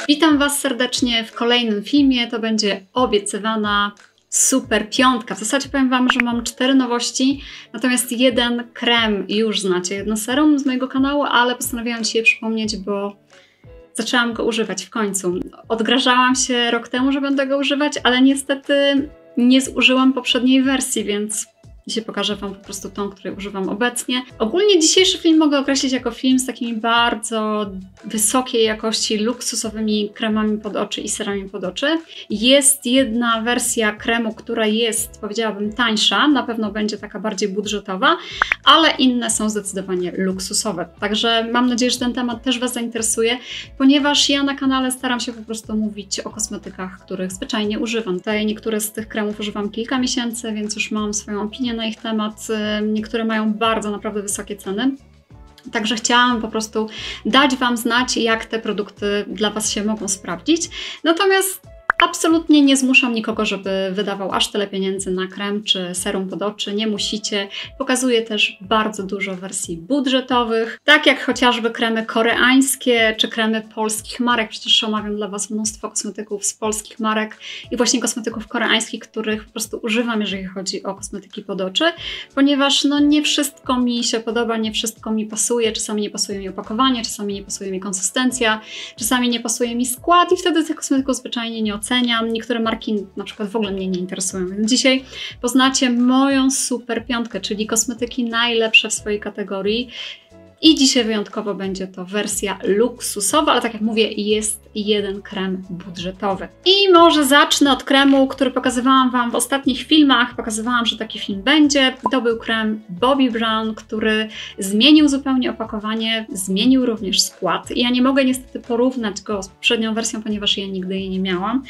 Witam Was serdecznie w kolejnym filmie. To będzie obiecywana super piątka. W zasadzie powiem Wam, że mam 4 nowości, natomiast jeden krem już znacie, jedno serum z mojego kanału, ale postanowiłam dzisiaj przypomnieć, bo zaczęłam go używać w końcu. Odgrażałam się rok temu, że będę go używać, ale niestety nie zużyłam poprzedniej wersji, więc dzisiaj pokażę Wam po prostu tą, której używam obecnie. Ogólnie dzisiejszy film mogę określić jako film z takimi bardzo wysokiej jakości, luksusowymi kremami pod oczy i serami pod oczy. Jest jedna wersja kremu, która jest, powiedziałabym, tańsza, na pewno będzie taka bardziej budżetowa, ale inne są zdecydowanie luksusowe. Także mam nadzieję, że ten temat też Was zainteresuje, ponieważ ja na kanale staram się po prostu mówić o kosmetykach, których zwyczajnie używam. Tutaj niektóre z tych kremów używam kilka miesięcy, więc już mam swoją opinię na ich temat. Niektóre mają bardzo naprawdę wysokie ceny. Także chciałam po prostu dać Wam znać, jak te produkty dla Was się mogą sprawdzić. Natomiast absolutnie nie zmuszam nikogo, żeby wydawał aż tyle pieniędzy na krem czy serum pod oczy. Nie musicie. Pokazuję też bardzo dużo wersji budżetowych, tak jak chociażby kremy koreańskie czy kremy polskich marek. Przecież omawiam dla Was mnóstwo kosmetyków z polskich marek i właśnie kosmetyków koreańskich, których po prostu używam, jeżeli chodzi o kosmetyki pod oczy, ponieważ no nie wszystko mi się podoba, nie wszystko mi pasuje. Czasami nie pasuje mi opakowanie, czasami nie pasuje mi konsystencja, czasami nie pasuje mi skład i wtedy tych kosmetyków zwyczajnie nie oceniam. Niektóre marki na przykład w ogóle mnie nie interesują. Więc dzisiaj poznacie moją super piątkę, czyli kosmetyki najlepsze w swojej kategorii. I dzisiaj wyjątkowo będzie to wersja luksusowa, ale tak jak mówię, jest jeden krem budżetowy. I może zacznę od kremu, który pokazywałam Wam w ostatnich filmach. Pokazywałam, że taki film będzie. To był krem Bobbi Brown, który zmienił zupełnie opakowanie, zmienił również skład. I ja nie mogę niestety porównać go z poprzednią wersją, ponieważ ja nigdy jej nie miałam.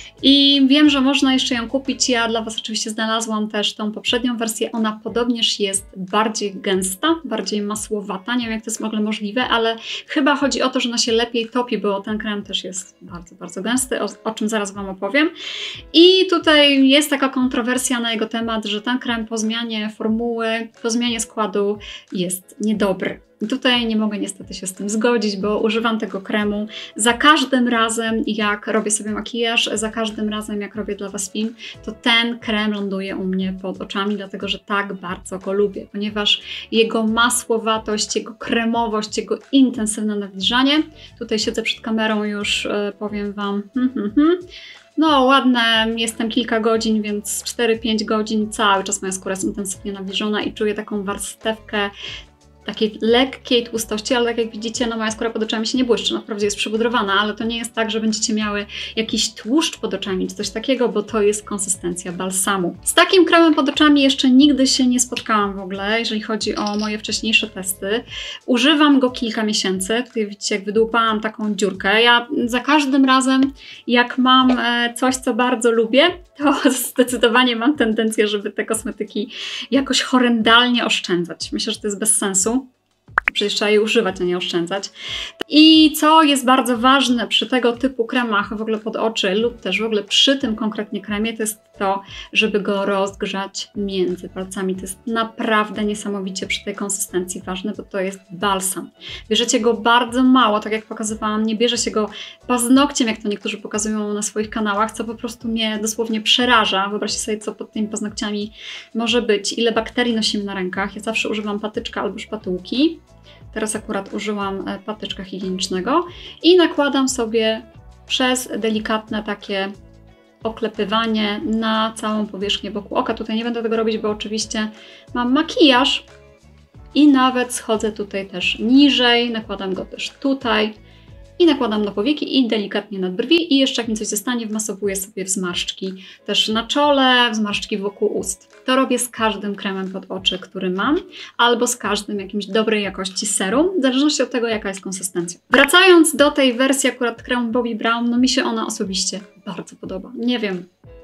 I wiem, że można jeszcze ją kupić. Ja dla Was oczywiście znalazłam też tą poprzednią wersję. Ona podobnież jest bardziej gęsta, bardziej masłowata. Nie wiem, jak to jest w ogóle możliwe, ale chyba chodzi o to, że ona się lepiej topi, bo ten krem też jest bardzo, bardzo gęsty, o czym zaraz Wam opowiem. I tutaj jest taka kontrowersja na jego temat, że ten krem po zmianie formuły, po zmianie składu jest niedobry. I tutaj nie mogę niestety się z tym zgodzić, bo używam tego kremu za każdym razem, jak robię sobie makijaż, za każdym razem, jak robię dla Was film, to ten krem ląduje u mnie pod oczami, dlatego że tak bardzo go lubię, ponieważ jego masłowatość, jego kremowość, jego intensywne nawilżanie, tutaj siedzę przed kamerą już, powiem Wam, no ładne, jestem kilka godzin, więc 4-5 godzin, cały czas moja skóra jest intensywnie nawilżona i czuję taką warstewkę takiej lekkiej tłustości, ale tak jak widzicie, no moja skóra pod oczami się nie błyszczy, no wprawdzie jest przypudrowana, ale to nie jest tak, że będziecie miały jakiś tłuszcz pod oczami czy coś takiego, bo to jest konsystencja balsamu. Z takim kremem pod oczami jeszcze nigdy się nie spotkałam w ogóle, jeżeli chodzi o moje wcześniejsze testy. Używam go kilka miesięcy, tutaj widzicie, jak wydłupałam taką dziurkę. Ja za każdym razem, jak mam coś, co bardzo lubię, to zdecydowanie mam tendencję, żeby te kosmetyki jakoś horrendalnie oszczędzać. Myślę, że to jest bez sensu. Przecież trzeba je używać, a nie oszczędzać. I co jest bardzo ważne przy tego typu kremach w ogóle pod oczy lub też w ogóle przy tym konkretnie kremie, to jest to, żeby go rozgrzać między palcami. To jest naprawdę niesamowicie przy tej konsystencji ważne, bo to jest balsam. Bierzecie go bardzo mało, tak jak pokazywałam, nie bierze się go paznokciem, jak to niektórzy pokazują na swoich kanałach, co po prostu mnie dosłownie przeraża. Wyobraźcie sobie, co pod tymi paznokciami może być, ile bakterii nosimy na rękach. Ja zawsze używam patyczka albo szpatułki. Teraz akurat użyłam patyczka higienicznego i nakładam sobie przez delikatne takie oklepywanie na całą powierzchnię wokół oka. Tutaj nie będę tego robić, bo oczywiście mam makijaż i nawet schodzę tutaj też niżej, nakładam go też tutaj i nakładam na powieki i delikatnie nad brwi i jeszcze jak mi coś zostanie, wmasowuję sobie w zmarszczki też na czole, w zmarszczki wokół ust. To robię z każdym kremem pod oczy, który mam, albo z każdym jakimś dobrej jakości serum, w zależności od tego, jaka jest konsystencja. Wracając do tej wersji akurat kremu Bobbi Brown, no mi się ona osobiście bardzo podoba. Nie wiem,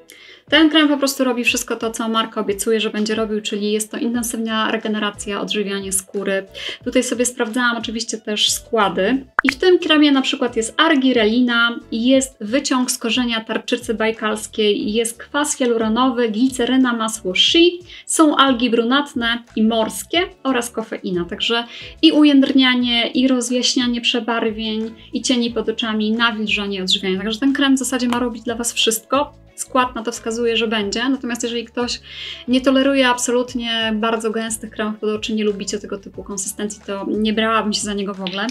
Ten krem po prostu robi wszystko to, co marka obiecuje, że będzie robił, czyli jest to intensywna regeneracja, odżywianie skóry. Tutaj sobie sprawdzałam oczywiście też składy. I w tym kremie na przykład jest argirelina, jest wyciąg z korzenia tarczycy bajkalskiej, jest kwas hialuronowy, gliceryna, masło shea, są algi brunatne i morskie oraz kofeina. Także i ujędrnianie, i rozjaśnianie przebarwień, i cieni pod oczami, nawilżanie, odżywianie. Także ten krem w zasadzie ma robić dla Was wszystko. Skład na to wskazuje, że będzie, natomiast jeżeli ktoś nie toleruje absolutnie bardzo gęstych kremów pod oczy, nie lubicie tego typu konsystencji, to nie brałabym się za niego w ogóle.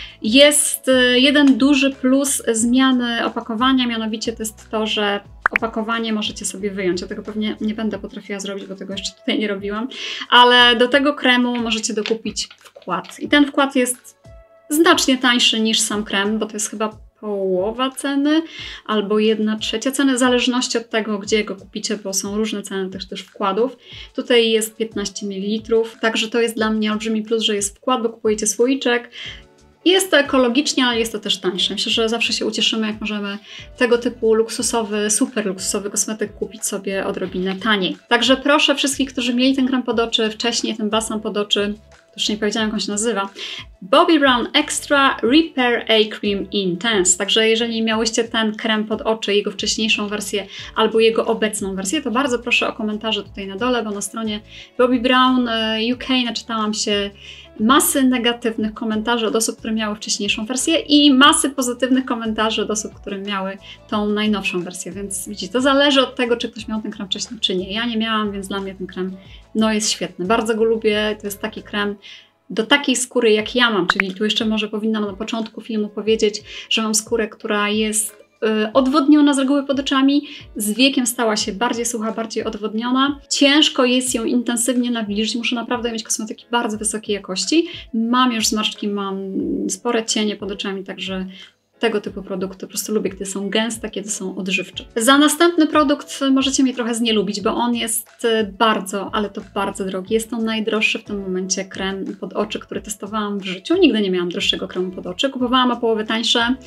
Jest jeden duży plus zmiany opakowania, mianowicie to jest to, że opakowanie możecie sobie wyjąć. Ja tego pewnie nie będę potrafiła zrobić, bo tego jeszcze tutaj nie robiłam, ale do tego kremu możecie dokupić wkład. I ten wkład jest znacznie tańszy niż sam krem, bo to jest chyba połowa ceny albo 1/3 ceny, w zależności od tego, gdzie go kupicie, bo są różne ceny też wkładów. Tutaj jest 15 ml, także to jest dla mnie olbrzymi plus, że jest wkład, bo kupujecie słoiczek. Jest to ekologicznie, ale jest to też tańsze. Myślę, że zawsze się ucieszymy, jak możemy tego typu luksusowy, super luksusowy kosmetyk kupić sobie odrobinę taniej. Także proszę wszystkich, którzy mieli ten krem pod oczy wcześniej, ten balsam pod oczy, już nie powiedziałam, jak on się nazywa, Bobbi Brown Extra Repair A-Cream Intense. Także jeżeli miałyście ten krem pod oczy, jego wcześniejszą wersję albo jego obecną wersję, to bardzo proszę o komentarze tutaj na dole, bo na stronie Bobbi Brown UK naczytałam się masy negatywnych komentarzy od osób, które miały wcześniejszą wersję i masy pozytywnych komentarzy od osób, które miały tą najnowszą wersję, więc widzicie, to zależy od tego, czy ktoś miał ten krem wcześniej, czy nie. Ja nie miałam, więc dla mnie ten krem jest świetny. Bardzo go lubię, to jest taki krem do takiej skóry, jak ja mam, czyli tu jeszcze może powinnam na początku filmu powiedzieć, że mam skórę, która jest odwodniona z reguły pod oczami, z wiekiem stała się bardziej sucha, bardziej odwodniona. Ciężko jest ją intensywnie nawilżyć, muszę naprawdę mieć kosmetyki bardzo wysokiej jakości. Mam już zmarszczki, mam spore cienie pod oczami, także tego typu produkty po prostu lubię, kiedy są gęste, kiedy są odżywcze. Za następny produkt możecie mnie trochę znielubić, bo on jest bardzo, ale to bardzo drogi. Jest to najdroższy w tym momencie krem pod oczy, który testowałam w życiu. Nigdy nie miałam droższego kremu pod oczy. Kupowałam o połowę tańsze.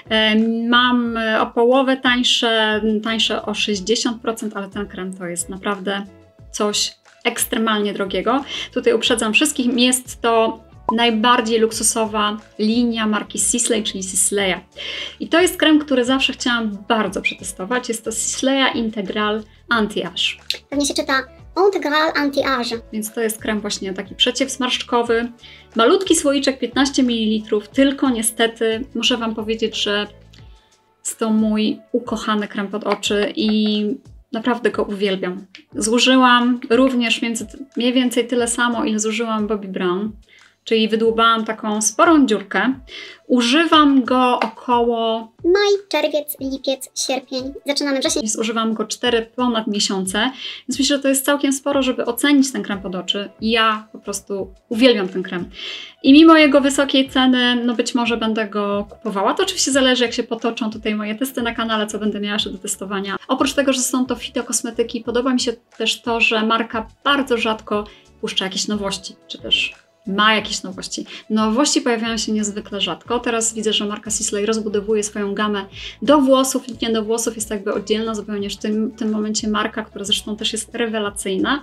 Mam o połowę tańsze o 60%, ale ten krem to jest naprawdę coś ekstremalnie drogiego. Tutaj uprzedzam wszystkich, jest to najbardziej luksusowa linia marki Sisley, czyli Sisleya. I to jest krem, który zawsze chciałam bardzo przetestować. Jest to Sisleya Integral Anti-Age. Pewnie się czyta Integral Anti-Age. Więc to jest krem właśnie taki przeciwzmarszczkowy. Malutki słoiczek, 15 ml, tylko niestety muszę Wam powiedzieć, że jest to mój ukochany krem pod oczy i naprawdę go uwielbiam. Zużyłam również mniej więcej tyle samo, ile zużyłam Bobbi Brown. Czyli wydłubałam taką sporą dziurkę. Używam go około maj, czerwiec, lipiec, sierpień. Zaczynamy wrzesień. Używam go 4 ponad miesiące, więc myślę, że to jest całkiem sporo, żeby ocenić ten krem pod oczy. Ja po prostu uwielbiam ten krem. I mimo jego wysokiej ceny, być może będę go kupowała. To oczywiście zależy, jak się potoczą tutaj moje testy na kanale, co będę miała jeszcze do testowania. Oprócz tego, że są to fitokosmetyki, podoba mi się też to, że marka bardzo rzadko puszcza jakieś nowości, czy też ma jakieś nowości. Nowości pojawiają się niezwykle rzadko. Teraz widzę, że marka Sisley rozbudowuje swoją gamę do włosów. Linia do włosów jest jakby oddzielna zupełnie w tym momencie marka, która zresztą też jest rewelacyjna.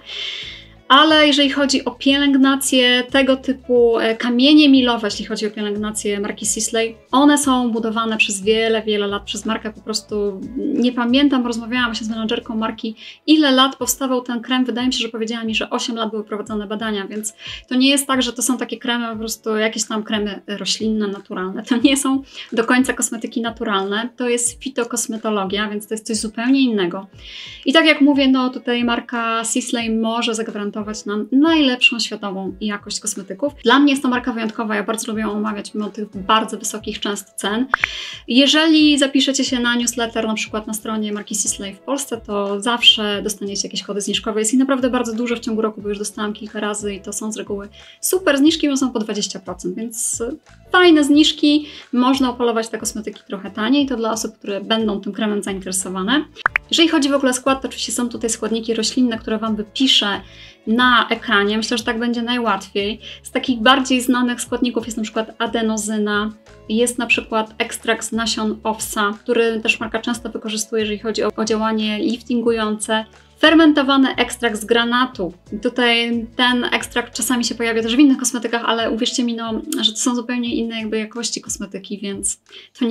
Ale jeżeli chodzi o pielęgnację tego typu kamienie milowe, jeśli chodzi o pielęgnację marki Sisley, one są budowane przez wiele, wiele lat przez markę. Po prostu nie pamiętam, rozmawiałam się z menadżerką marki, ile lat powstawał ten krem. Wydaje mi się, że powiedziała mi, że 8 lat były prowadzone badania, więc to nie jest tak, że to są takie kremy, po prostu jakieś tam kremy roślinne, naturalne. To nie są do końca kosmetyki naturalne, to jest fitokosmetologia, więc to jest coś zupełnie innego. I tak jak mówię, tutaj marka Sisley może zagwarantować nam najlepszą światową jakość kosmetyków. Dla mnie jest to marka wyjątkowa, ja bardzo lubię ją omawiać mimo tych bardzo wysokich często cen. Jeżeli zapiszecie się na newsletter na przykład na stronie marki Sisley w Polsce, to zawsze dostaniecie jakieś kody zniżkowe. Jest ich naprawdę bardzo dużo w ciągu roku, bo już dostałam kilka razy i to są z reguły super zniżki, bo są po 20%, więc fajne zniżki. Można opolować te kosmetyki trochę taniej, to dla osób, które będą tym kremem zainteresowane. Jeżeli chodzi w ogóle o skład, to oczywiście są tutaj składniki roślinne, które Wam wypiszę na ekranie. Myślę, że tak będzie najłatwiej. Z takich bardziej znanych składników jest na przykład adenozyna, jest na przykład ekstrakt z nasion owsa, który też marka często wykorzystuje, jeżeli chodzi o działanie liftingujące. Fermentowany ekstrakt z granatu. Tutaj ten ekstrakt czasami się pojawia też w innych kosmetykach, ale uwierzcie mi, no, że to są zupełnie inne jakby jakości kosmetyki, więc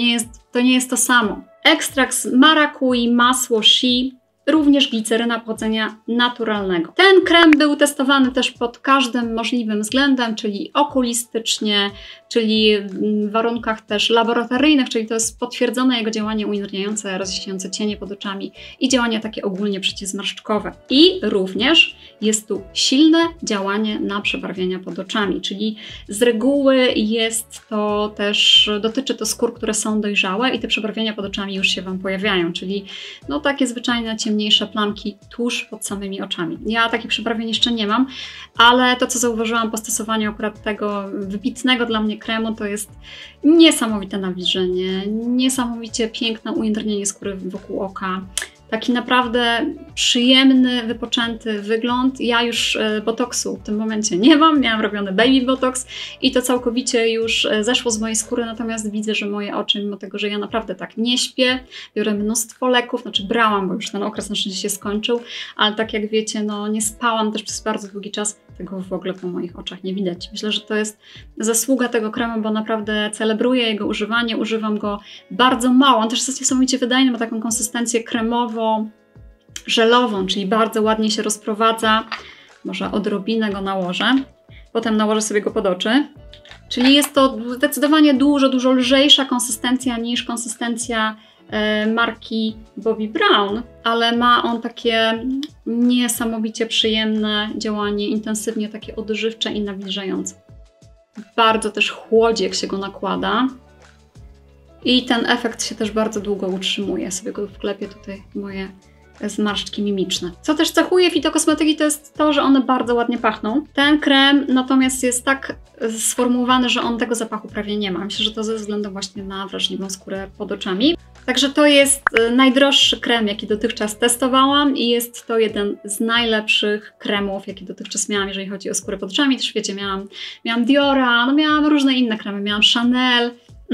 to nie jest to samo. Ekstrakt z marakui, masło shea, również gliceryna pochodzenia naturalnego. Ten krem był testowany też pod każdym możliwym względem, czyli okulistycznie, czyli w warunkach też laboratoryjnych, czyli to jest potwierdzone jego działanie ujarniające, rozjaśniające cienie pod oczami i działanie takie ogólnie przeciwzmarszczkowe. I również jest tu silne działanie na przebarwienia pod oczami, czyli z reguły jest to też, dotyczy to skór, które są dojrzałe i te przebarwienia pod oczami już się Wam pojawiają, czyli no takie zwyczajne ciemniejsze plamki tuż pod samymi oczami. Ja takich przebarwień jeszcze nie mam, ale to, co zauważyłam po stosowaniu akurat tego wybitnego dla mnie kremu, to jest niesamowite nawilżenie, niesamowicie piękne ujędrnienie skóry wokół oka. Taki naprawdę przyjemny, wypoczęty wygląd. Ja już botoksu w tym momencie nie mam, miałam robiony baby botox i to całkowicie już zeszło z mojej skóry, natomiast widzę, że moje oczy, mimo tego, że ja naprawdę tak nie śpię, biorę mnóstwo leków, znaczy brałam, bo już ten okres na szczęście się skończył, ale tak jak wiecie, no nie spałam też przez bardzo długi czas, tego w ogóle po moich oczach nie widać. Myślę, że to jest zasługa tego kremu, bo naprawdę celebruję jego używanie, używam go bardzo mało. On też jest niesamowicie wydajny, ma taką konsystencję kremowo-żelową, czyli bardzo ładnie się rozprowadza. Może odrobinę go nałożę, potem nałożę sobie go pod oczy. Czyli jest to zdecydowanie dużo lżejsza konsystencja niż konsystencja marki Bobbi Brown, ale ma on takie niesamowicie przyjemne działanie, intensywnie takie odżywcze i nawilżające. Bardzo też chłodzi, jak się go nakłada. I ten efekt się też bardzo długo utrzymuje. Ja sobie go wklepię tutaj w moje zmarszczki mimiczne. Co też cechuje fitokosmetyki, to jest to, że one bardzo ładnie pachną. Ten krem natomiast jest tak sformułowany, że on tego zapachu prawie nie ma. Myślę, że to ze względu właśnie na wrażliwą skórę pod oczami. Także to jest najdroższy krem, jaki dotychczas testowałam i jest to jeden z najlepszych kremów, jaki dotychczas miałam, jeżeli chodzi o skórę pod oczami. Też wiecie, miałam Diora, no miałam różne inne kremy, miałam Chanel.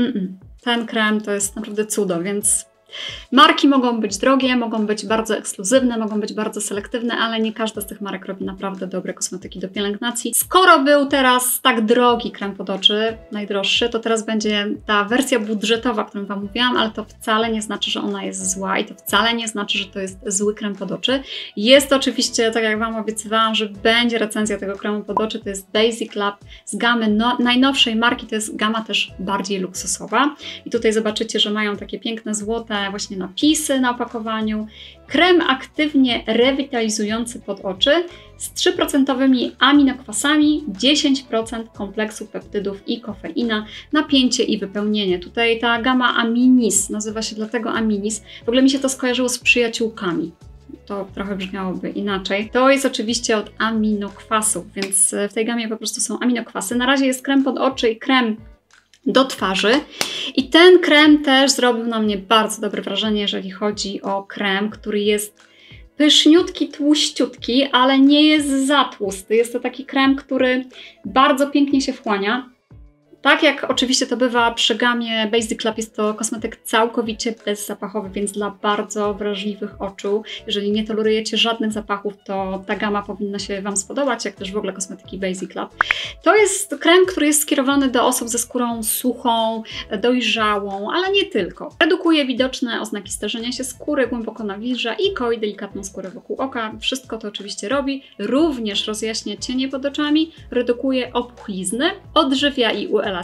Ten krem to jest naprawdę cudo, więc marki mogą być drogie, mogą być bardzo ekskluzywne, mogą być bardzo selektywne, ale nie każda z tych marek robi naprawdę dobre kosmetyki do pielęgnacji. Skoro był teraz tak drogi krem pod oczy, najdroższy, to teraz będzie ta wersja budżetowa, o którą Wam mówiłam, ale to wcale nie znaczy, że ona jest zła i to wcale nie znaczy, że to jest zły krem pod oczy. Jest oczywiście, tak jak Wam obiecywałam, że będzie recenzja tego kremu pod oczy, to jest Basic Lab z gamy najnowszej marki, to jest gama też bardziej luksusowa. I tutaj zobaczycie, że mają takie piękne złote właśnie napisy na opakowaniu. Krem aktywnie rewitalizujący pod oczy z 3% aminokwasami, 10% kompleksu peptydów i kofeina, napięcie i wypełnienie. Tutaj ta gama Aminis, nazywa się dlatego Aminis. W ogóle mi się to skojarzyło z przyjaciółkami. To trochę brzmiałoby inaczej. To jest oczywiście od aminokwasów, więc w tej gamie po prostu są aminokwasy. Na razie jest krem pod oczy i krem do twarzy. I ten krem też zrobił na mnie bardzo dobre wrażenie, jeżeli chodzi o krem, który jest pyszniutki, tłuściutki, ale nie jest za tłusty. Jest to taki krem, który bardzo pięknie się wchłania. Tak jak oczywiście to bywa przy gamie Basic Lab, jest to kosmetyk całkowicie bezzapachowy, więc dla bardzo wrażliwych oczu. Jeżeli nie tolerujecie żadnych zapachów, to ta gama powinna się Wam spodobać, jak też w ogóle kosmetyki Basic Lab. To jest krem, który jest skierowany do osób ze skórą suchą, dojrzałą, ale nie tylko. Redukuje widoczne oznaki starzenia się skóry, głęboko nawilża i koi delikatną skórę wokół oka. Wszystko to oczywiście robi. Również rozjaśnia cienie pod oczami, redukuje opuchlizny, odżywia i uelastycznia,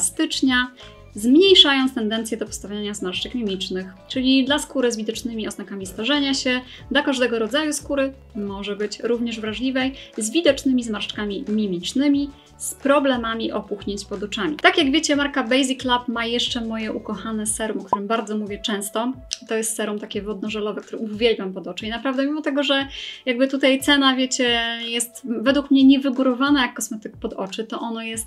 zmniejszając tendencję do powstawania zmarszczek mimicznych, czyli dla skóry z widocznymi oznakami starzenia się, dla każdego rodzaju skóry, może być również wrażliwej, z widocznymi zmarszczkami mimicznymi, z problemami opuchnięć pod oczami. Tak jak wiecie, marka Basic Lab ma jeszcze moje ukochane serum, o którym bardzo mówię często. To jest serum takie wodno-żelowe, które uwielbiam pod oczy i naprawdę mimo tego, że jakby tutaj cena, wiecie, jest według mnie niewygórowana jak kosmetyk pod oczy, to ono jest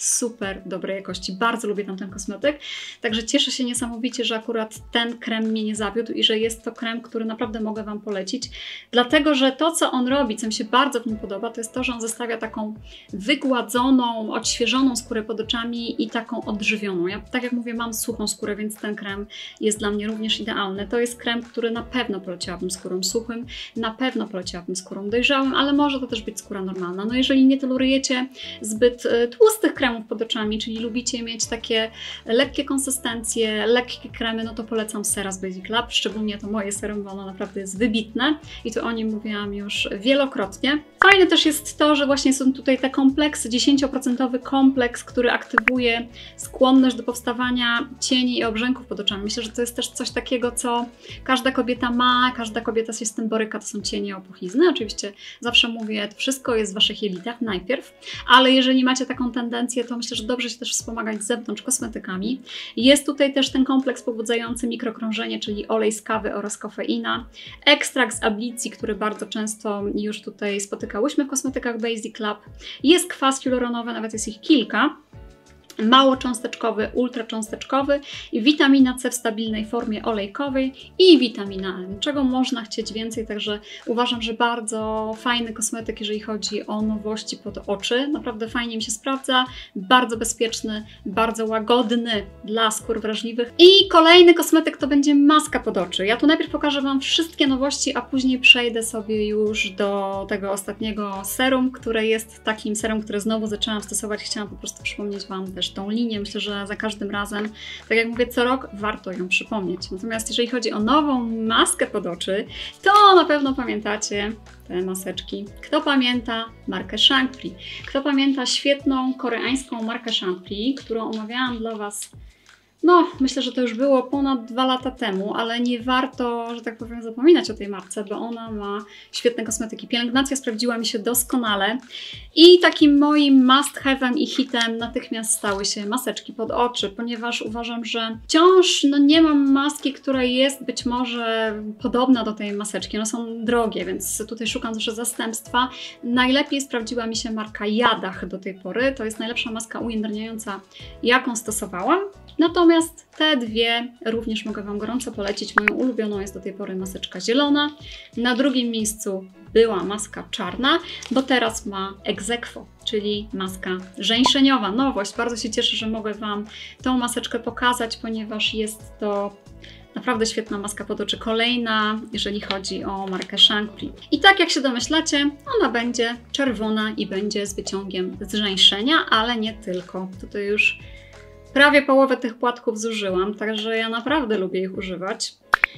super dobrej jakości. Bardzo lubię tamten kosmetyk, także cieszę się niesamowicie, że akurat ten krem mnie nie zawiódł i że jest to krem, który naprawdę mogę Wam polecić, dlatego, że to, co on robi, co mi się bardzo w nim podoba, to jest to, że on zostawia taką wygładzoną, odświeżoną skórę pod oczami i taką odżywioną. Ja, tak jak mówię, mam suchą skórę, więc ten krem jest dla mnie również idealny. To jest krem, który na pewno poleciłabym skórą suchym, na pewno poleciłabym skórą dojrzałym, ale może to też być skóra normalna. No jeżeli nie tolerujecie zbyt tłustych kremów pod oczami, czyli lubicie mieć takie lekkie konsystencje, lekkie kremy, no to polecam Sera z Basic Lab, szczególnie to moje serum, bo ono naprawdę jest wybitne i tu o nim mówiłam już wielokrotnie. Fajne też jest to, że właśnie są tutaj te kompleksy, 10% kompleks, który aktywuje skłonność do powstawania cieni i obrzęków pod oczami. Myślę, że to jest też coś takiego, co każda kobieta ma, każda kobieta się z tym boryka, to są cienie, opuchlizny. Oczywiście zawsze mówię, to wszystko jest w Waszych jelitach najpierw, ale jeżeli macie taką tendencję, to myślę, że dobrze się też wspomagać z zewnątrz kosmetykami. Jest tutaj też ten kompleks pobudzający mikrokrążenie, czyli olej z kawy oraz kofeina, ekstrakt z ablicji, który bardzo często już tutaj spotykałyśmy w kosmetykach Basic Lab. Jest kwas hialuronowy, nawet jest ich kilka. Małocząsteczkowy, ultracząsteczkowy i witamina C w stabilnej formie olejkowej i witamina E, czego można chcieć więcej, także uważam, że bardzo fajny kosmetyk, jeżeli chodzi o nowości pod oczy, naprawdę fajnie mi się sprawdza, bardzo bezpieczny, bardzo łagodny dla skór wrażliwych. I kolejny kosmetyk to będzie maska pod oczy. Ja tu najpierw pokażę Wam wszystkie nowości, a później przejdę sobie już do tego ostatniego serum, które jest takim serum, które znowu zaczęłam stosować, chciałam po prostu przypomnieć Wam też tą linię. Myślę, że za każdym razem, tak jak mówię, co rok warto ją przypomnieć. Natomiast jeżeli chodzi o nową maskę pod oczy, to na pewno pamiętacie te maseczki. Kto pamięta markę Shankly? Kto pamięta świetną koreańską markę Shankly, którą omawiałam dla Was, no myślę, że to już było ponad 2 lata temu, ale nie warto, że tak powiem, zapominać o tej marce, bo ona ma świetne kosmetyki. Pielęgnacja sprawdziła mi się doskonale i takim moim must have'em i hitem natychmiast stały się maseczki pod oczy, ponieważ uważam, że wciąż nie mam maski, która jest być może podobna do tej maseczki. One są drogie, więc tutaj szukam zawsze zastępstwa. Najlepiej sprawdziła mi się marka Jadach do tej pory. To jest najlepsza maska ujędrniająca, jaką stosowałam. Natomiast te dwie również mogę Wam gorąco polecić. Moją ulubioną jest do tej pory maseczka zielona. Na drugim miejscu była maska czarna, bo teraz ma ex aequo, czyli maska żeńszeniowa. Nowość. Bardzo się cieszę, że mogę Wam tą maseczkę pokazać, ponieważ jest to naprawdę świetna maska pod oczy. Kolejna, jeżeli chodzi o markę Shankly. I tak jak się domyślacie, ona będzie czerwona i będzie z wyciągiem z żeńszenia, ale nie tylko. Tutaj już prawie połowę tych płatków zużyłam, także ja naprawdę lubię ich używać.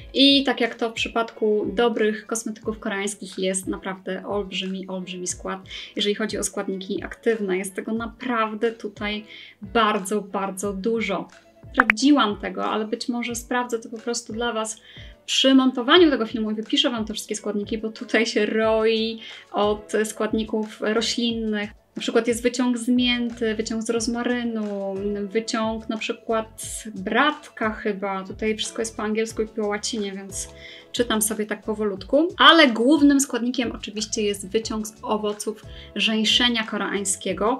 I tak jak to w przypadku dobrych kosmetyków koreańskich jest naprawdę olbrzymi, olbrzymi skład. Jeżeli chodzi o składniki aktywne, jest tego naprawdę tutaj bardzo, bardzo dużo. Sprawdziłam tego, ale być może sprawdzę to po prostu dla Was przy montowaniu tego filmu i wypiszę Wam te wszystkie składniki, bo tutaj się roi od składników roślinnych. Na przykład jest wyciąg z mięty, wyciąg z rozmarynu, wyciąg na przykład z bratka chyba. Tutaj wszystko jest po angielsku i po łacinie, więc czytam sobie tak powolutku. Ale głównym składnikiem oczywiście jest wyciąg z owoców żeńszenia koreańskiego,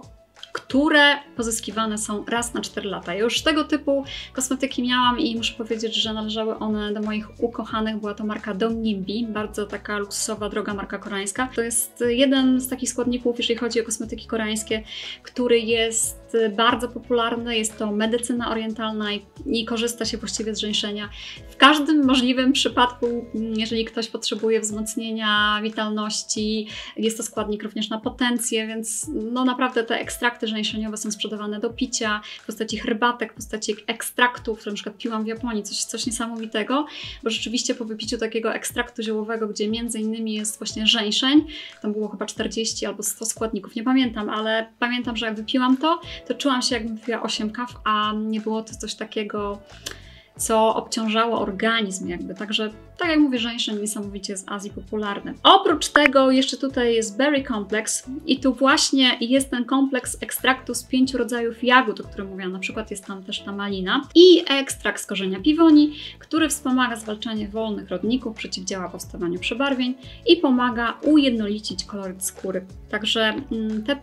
które pozyskiwane są raz na 4 lata. Ja już tego typu kosmetyki miałam i muszę powiedzieć, że należały one do moich ukochanych. Była to marka Dong Nimbi, bardzo taka luksusowa, droga marka koreańska. To jest jeden z takich składników, jeżeli chodzi o kosmetyki koreańskie, który jest bardzo popularny. Jest to medycyna orientalna i korzysta się właściwie z żeńszenia. W każdym możliwym przypadku, jeżeli ktoś potrzebuje wzmocnienia witalności, jest to składnik również na potencję, więc no naprawdę te ekstrakty żeńszeniowe są sprzedawane do picia w postaci herbatek, w postaci ekstraktów, które na przykład piłam w Japonii, coś niesamowitego, bo rzeczywiście po wypiciu takiego ekstraktu ziołowego, gdzie między innymi jest właśnie żeńszeń, tam było chyba 40 albo 100 składników, nie pamiętam, ale pamiętam, że jak wypiłam to czułam się, jakbym wypiła 8 kaw, a nie było to coś takiego co obciążało organizm jakby. Także, tak jak mówię, żeńszeń niesamowicie z Azji popularny. Oprócz tego jeszcze tutaj jest Berry Complex i tu właśnie jest ten kompleks ekstraktu z 5 rodzajów jagód, o którym mówiłam. Na przykład jest tam też ta malina i ekstrakt z korzenia piwoni, który wspomaga zwalczanie wolnych rodników, przeciwdziała powstawaniu przebarwień i pomaga ujednolicić koloryt skóry. Także te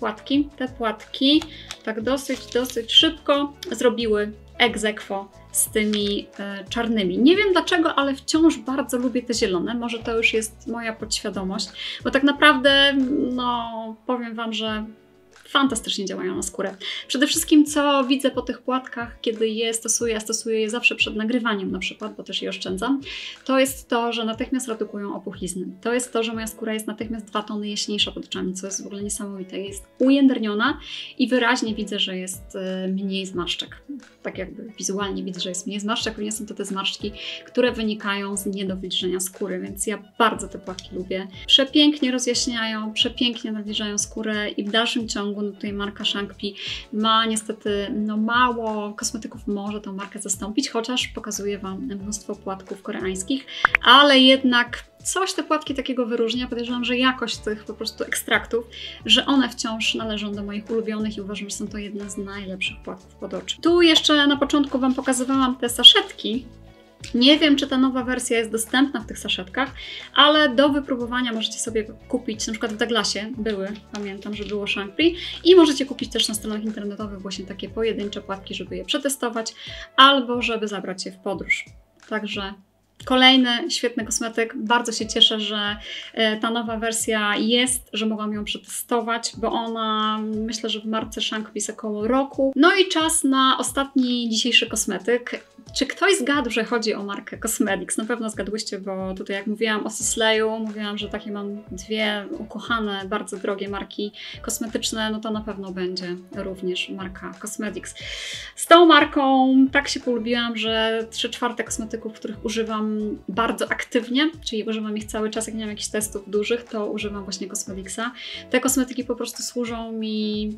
płatki tak dosyć szybko zrobiły ex aequo z tymi czarnymi. Nie wiem dlaczego, ale wciąż bardzo lubię te zielone. Może to już jest moja podświadomość, bo tak naprawdę, no powiem Wam, że fantastycznie działają na skórę. Przede wszystkim, co widzę po tych płatkach, kiedy je stosuję, a stosuję je zawsze przed nagrywaniem na przykład, bo też je oszczędzam, to jest to, że natychmiast redukują opuchlizny. To jest to, że moja skóra jest natychmiast 2 tony jaśniejsza pod oczami, co jest w ogóle niesamowite. Jest ujędrniona i wyraźnie widzę, że jest mniej zmarszczek. Tak jakby wizualnie widzę, że jest mniej zmarszczek, ponieważ są to te zmarszczki, które wynikają z niedowilżenia skóry, więc ja bardzo te płatki lubię. Przepięknie rozjaśniają, przepięknie nawilżają skórę i w dalszym ciągu no tutaj marka Shangpi ma niestety mało kosmetyków może tą markę zastąpić, chociaż pokazuję Wam mnóstwo płatków koreańskich, ale jednak coś te płatki takiego wyróżnia. Podejrzewam, że jakość tych po prostu ekstraktów, że one wciąż należą do moich ulubionych i uważam, że są to jedne z najlepszych płatków pod oczy. Tu jeszcze na początku Wam pokazywałam te saszetki. Nie wiem, czy ta nowa wersja jest dostępna w tych saszetkach, ale do wypróbowania możecie sobie kupić, na przykład w Douglasie pamiętam, że było Shangpi i możecie kupić też na stronach internetowych właśnie takie pojedyncze płatki, żeby je przetestować albo żeby zabrać je w podróż. Także kolejny świetny kosmetyk. Bardzo się cieszę, że ta nowa wersja jest, że mogłam ją przetestować, bo ona myślę, że w marce Shangpi jest około roku. No i czas na ostatni dzisiejszy kosmetyk. Czy ktoś zgadł, że chodzi o markę Cosmedix? Na pewno zgadłyście, bo tutaj jak mówiłam o Sisley'u, mówiłam, że takie mam 2 ukochane, bardzo drogie marki kosmetyczne, no to na pewno będzie również marka Cosmedix. Z tą marką tak się polubiłam, że 3/4 kosmetyków, których używam bardzo aktywnie, czyli używam ich cały czas, jak nie mam jakichś testów dużych, to używam właśnie Cosmedixa. Te kosmetyki po prostu służą mi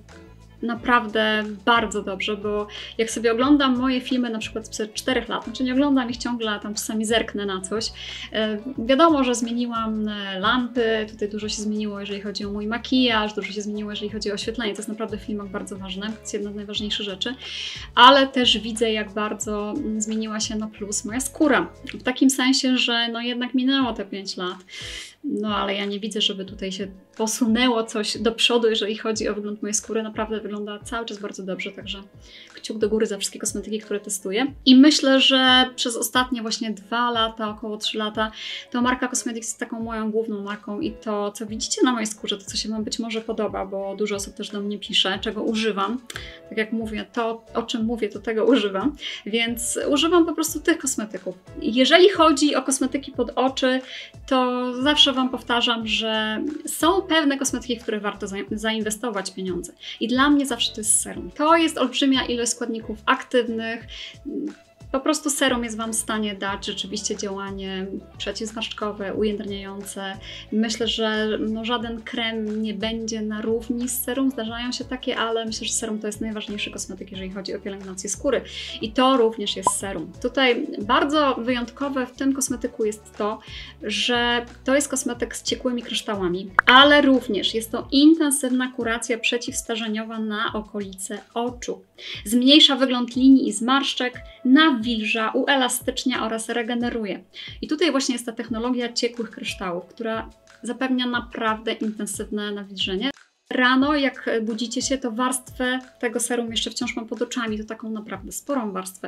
naprawdę bardzo dobrze, bo jak sobie oglądam moje filmy na przykład sprzed 4 lat, znaczy nie oglądam ich ciągle, tam czasami zerknę na coś. Wiadomo, że zmieniłam lampy, tutaj dużo się zmieniło, jeżeli chodzi o mój makijaż, dużo się zmieniło, jeżeli chodzi o oświetlenie, to jest naprawdę w filmach bardzo ważne, to jest jedna z najważniejszych rzeczy, ale też widzę, jak bardzo zmieniła się na plus moja skóra, w takim sensie, że no jednak minęło te 5 lat. No ale ja nie widzę, żeby tutaj się posunęło coś do przodu, jeżeli chodzi o wygląd mojej skóry. Naprawdę wygląda cały czas bardzo dobrze, także kciuk do góry za wszystkie kosmetyki, które testuję. I myślę, że przez ostatnie właśnie 2 lata, około 3 lata, to marka Cosmedix jest taką moją główną marką i to, co widzicie na mojej skórze, to co się Wam być może podoba, bo dużo osób też do mnie pisze, czego używam. Tak jak mówię, to o czym mówię, to tego używam, więc używam po prostu tych kosmetyków. Jeżeli chodzi o kosmetyki pod oczy, to zawsze Wam powtarzam, że są pewne kosmetyki, w które warto zainwestować pieniądze. I dla mnie zawsze to jest serum. To jest olbrzymia ilość składników aktywnych. Po prostu serum jest Wam w stanie dać rzeczywiście działanie przeciwzmarszczkowe, ujędrniające. Myślę, że no, żaden krem nie będzie na równi z serum. Zdarzają się takie, ale myślę, że serum to jest najważniejszy kosmetyk, jeżeli chodzi o pielęgnację skóry. I to również jest serum. Tutaj bardzo wyjątkowe w tym kosmetyku jest to, że to jest kosmetyk z ciekłymi kryształami, ale również jest to intensywna kuracja przeciwstarzeniowa na okolice oczu. Zmniejsza wygląd linii i zmarszczek, nawilża, uelastycznia oraz regeneruje. I tutaj właśnie jest ta technologia ciekłych kryształów, która zapewnia naprawdę intensywne nawilżenie. Rano, jak budzicie się, to warstwę tego serum jeszcze wciąż mam pod oczami, to taką naprawdę sporą warstwę,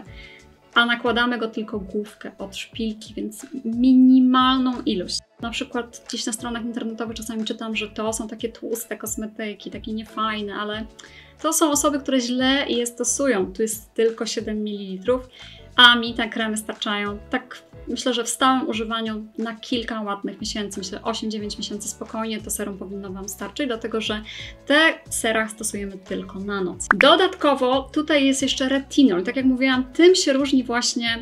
a nakładamy go tylko główkę od szpilki, więc minimalną ilość. Na przykład gdzieś na stronach internetowych czasami czytam, że to są takie tłuste kosmetyki, takie niefajne, ale to są osoby, które źle je stosują. Tu jest tylko 7 ml, a mi te kremy starczają tak, myślę, że w stałym używaniu na kilka ładnych miesięcy, myślę 8-9 miesięcy spokojnie to serum powinno Wam starczyć, dlatego że te sera stosujemy tylko na noc. Dodatkowo tutaj jest jeszcze retinol. Tak jak mówiłam, tym się różni właśnie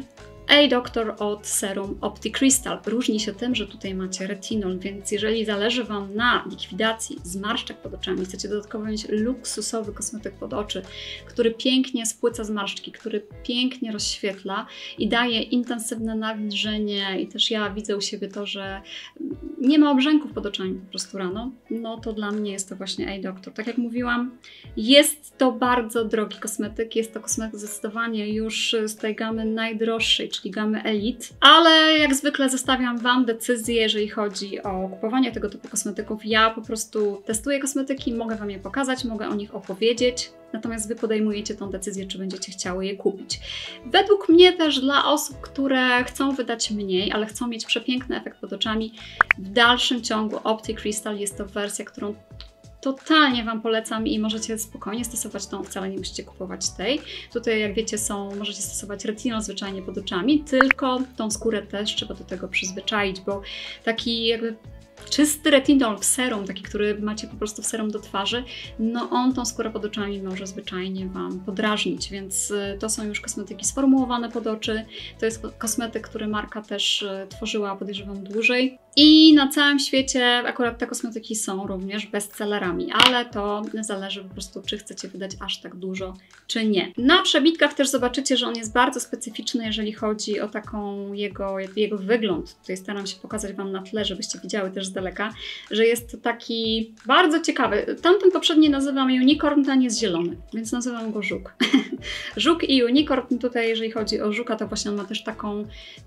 A-Doctor od serum Opti-Crystal. Różni się tym, że tutaj macie retinol, więc jeżeli zależy Wam na likwidacji zmarszczek pod oczami, chcecie dodatkowo mieć luksusowy kosmetyk pod oczy, który pięknie spłyca zmarszczki, który pięknie rozświetla i daje intensywne nawilżenie i też ja widzę u siebie to, że nie ma obrzęków pod oczami po prostu rano, no to dla mnie jest to właśnie A-Doctor. Tak jak mówiłam, jest to bardzo drogi kosmetyk, jest to kosmetyk zdecydowanie już z tej gamy najdroższej, czyli gamy Elite, ale jak zwykle zostawiam Wam decyzję, jeżeli chodzi o kupowanie tego typu kosmetyków. Ja po prostu testuję kosmetyki, mogę Wam je pokazać, mogę o nich opowiedzieć, natomiast Wy podejmujecie tą decyzję, czy będziecie chciały je kupić. Według mnie też dla osób, które chcą wydać mniej, ale chcą mieć przepiękny efekt pod oczami, w dalszym ciągu Opti-Crystal jest to wersja, którą totalnie Wam polecam i możecie spokojnie stosować tą, wcale nie musicie kupować tej. Tutaj, jak wiecie, możecie stosować retinol zwyczajnie pod oczami, tylko tą skórę też trzeba do tego przyzwyczaić, bo taki jakby czysty retinol w serum, taki, który macie po prostu w serum do twarzy, no on tą skórę pod oczami może zwyczajnie Wam podrażnić, więc to są już kosmetyki sformułowane pod oczy. To jest kosmetyk, który marka też tworzyła, podejrzewam, dłużej. I na całym świecie akurat te kosmetyki są również bestsellerami, ale to zależy po prostu, czy chcecie wydać aż tak dużo, czy nie. Na przebitkach też zobaczycie, że on jest bardzo specyficzny, jeżeli chodzi o taką jego wygląd. Tutaj staram się pokazać Wam na tle, żebyście widziały też z daleka, że jest to taki bardzo ciekawy. Tamten poprzedni nazywam Unicorn, ten jest zielony, więc nazywam go Żuk. Żuk i Unicorn tutaj, jeżeli chodzi o Żuka, to właśnie on ma też taką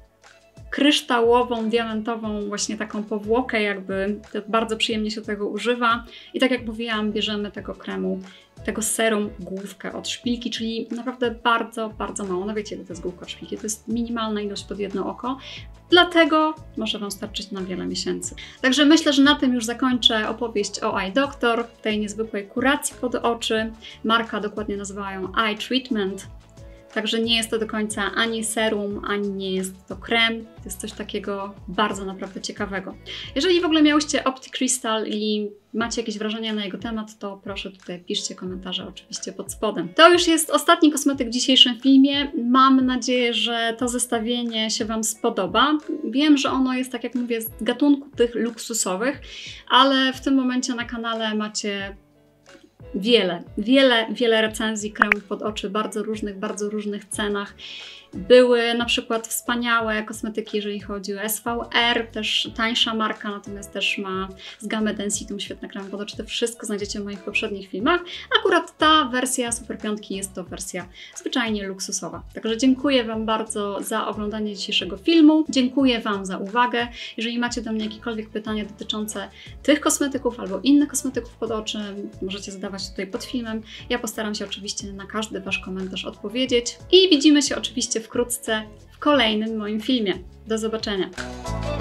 kryształową, diamentową właśnie taką powłokę jakby, to bardzo przyjemnie się tego używa i tak jak mówiłam, bierzemy tego kremu, tego serum główkę od szpilki, czyli naprawdę bardzo, bardzo mało. No wiecie, ile to jest główka od szpilki, to jest minimalna ilość pod jedno oko, dlatego może Wam starczyć na wiele miesięcy. Także myślę, że na tym już zakończę opowieść o A-Doctor, tej niezwykłej kuracji pod oczy. Marka dokładnie nazywa ją Eye Treatment. Także nie jest to do końca ani serum, ani nie jest to krem. To jest coś takiego bardzo naprawdę ciekawego. Jeżeli w ogóle miałyście Opti-Crystal i macie jakieś wrażenia na jego temat, to proszę tutaj piszcie komentarze oczywiście pod spodem. To już jest ostatni kosmetyk w dzisiejszym filmie. Mam nadzieję, że to zestawienie się Wam spodoba. Wiem, że ono jest, tak jak mówię, z gatunku tych luksusowych, ale w tym momencie na kanale macie wiele recenzji kremów pod oczy, bardzo różnych cenach. Były na przykład wspaniałe kosmetyki, jeżeli chodzi o SVR, też tańsza marka, natomiast też ma z gamy Densitum świetne kremy pod oczy. To wszystko znajdziecie w moich poprzednich filmach. Akurat ta wersja Super 5 jest to wersja zwyczajnie luksusowa. Także dziękuję Wam bardzo za oglądanie dzisiejszego filmu. Dziękuję Wam za uwagę. Jeżeli macie do mnie jakiekolwiek pytania dotyczące tych kosmetyków albo innych kosmetyków pod oczy, możecie zadawać tutaj pod filmem. Ja postaram się oczywiście na każdy Wasz komentarz odpowiedzieć i widzimy się oczywiście wkrótce w kolejnym moim filmie. Do zobaczenia!